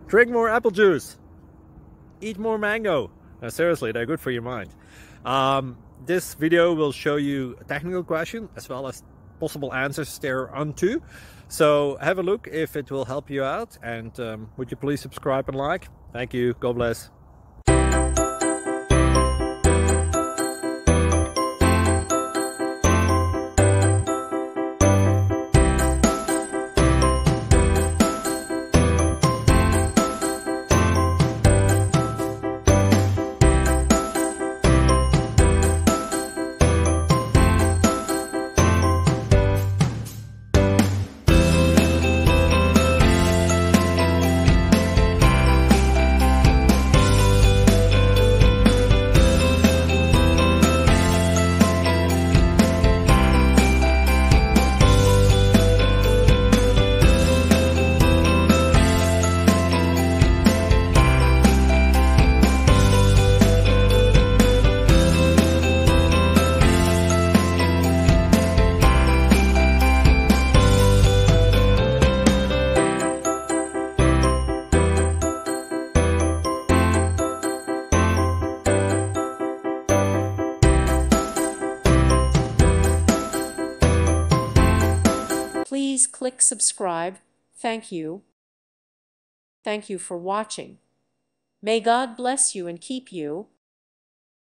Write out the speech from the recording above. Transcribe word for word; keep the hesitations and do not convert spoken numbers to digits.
Drink more apple juice. Eat more mango. No, seriously, they're good for your mind. Um, this video will show you a technical question as well as possible answers thereunto. So have a look if it will help you out, and um, would you please subscribe and like? Thank you. God bless. Please click subscribe. Thank you. Thank you for watching. May God bless you and keep you.